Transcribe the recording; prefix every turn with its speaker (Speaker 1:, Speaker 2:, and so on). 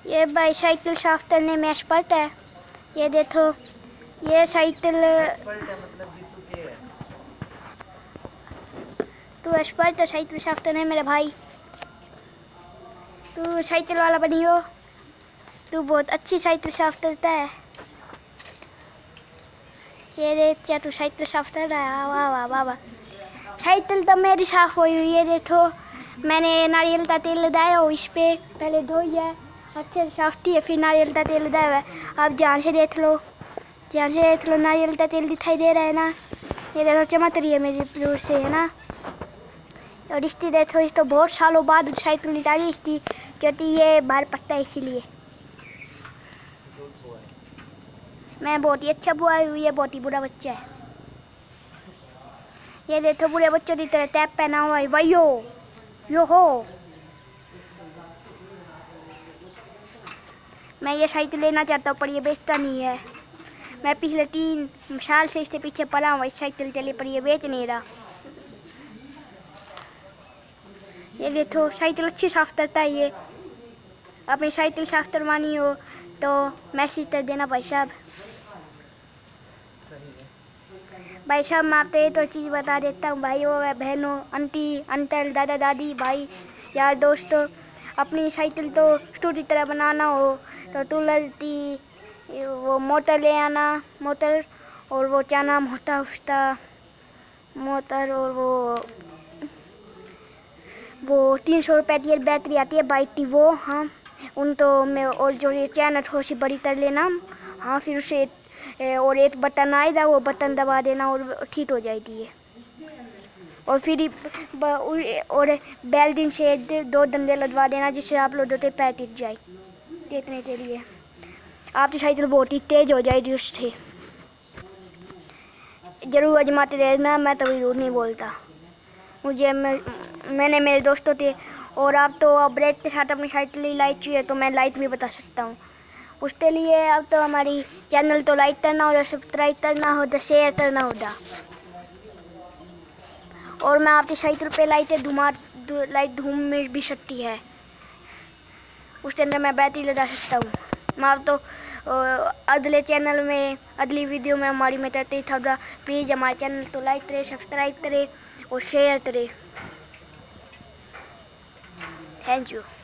Speaker 1: ये भाई साइकिल शाफ्टर ने मैच पड़ता है। ये देखो, ये साइकिल तू एक्सपर्ट है साइकिल शाफ्टर है मेरा भाई। तू साइकिल वाला बनी हो, तू बहुत अच्छी साइकिल शाफ्टर है। ये देख क्या तू साइकिल शाफ्टर है। वाह वाह वाह वाह। साइकिल तो मेरी साफ हुई हुई है। देखो मैंने नारियल का तेल लगाया हो इस पे, पहले धोई है अच्छे से साफ्टी है, फिर नारियल का तेल लगाया है। आप ध्यान से देख लो, ध्यान से देख लो, नारियल का तेल दिखाई दे रहा है ना। ये देखो चमक रही है मेरी दूर से, है ना। और इसकी देखो, इस तो बहुत सालों बाद साइकिल निकाली इसकी, क्योंकि ये बाहर पड़ता है इसीलिए। मैं बहुत ही अच्छा बुआ हुई है, बहुत ही बुरा बच्चा है। ये देखो बुरे बच्चों की तरह टैप पहना हुआ है। वायो यो हो, मैं ये साइकिल लेना चाहता हूँ पर ये बेचता नहीं है। मैं पिछले 3 साल से इसके पीछे पड़ा हूँ इस साइकिल के लिए, पर ये बेच नहीं रहा। ये देखो साइकिल अच्छी साफ करता है ये। अपनी साइकिल साफ करवानी हो तो मैसेज कर देना भाई साहब। भाई साहब मैं आपको तो चीज़ बता देता हूँ भाइयों बहनों, आंटी अंकल दादा दादी भाई यार दोस्तों, अपनी साइकिल तो स्टूल की तरह बनाना हो तो तुलसी वो मोटर ले आना, मोटर और वो क्या नाम होता है उसका, मोटर और वो 300 रुपये की बैटरी आती है बाइक की वो। हाँ उन तो मैं, और जो ये चैन थोड़ी सी बड़ी कर लेना। हाँ फिर उसे और एक बटन आएगा, वो बटन दबा देना और ठीक हो जाएगी ये। और फिर और बेल्डिंग से 2 डंडे लगवा देना जिससे आप लोगों के पैर टिक जाए देखने के लिए। आपकी साइकिल बहुत ही तेज हो जाएगी उससे। जरूर आजमाते रहना, मैं तो जरूर नहीं बोलता। मैंने मेरे दोस्तों थे, और आप तो ब्रेक के साथ अपनी साइकिल लाइक चाहिए तो मैं लाइक भी बता सकता हूँ। उसके लिए अब तो हमारी चैनल तो लाइक करना होगा, सब्सक्राइब करना होगा, शेयर करना होगा। और मैं आपकी साइकिल पे लाइट धूम में भी सकती है, उसके अंदर मैं बैटरी लगा सकता हूँ। मैं आप तो अगले चैनल में अगली वीडियो में हमारी में कहते ही था, प्लीज़ हमारे चैनल तो लाइक करें, सब्सक्राइब करें और शेयर करें। Thank you.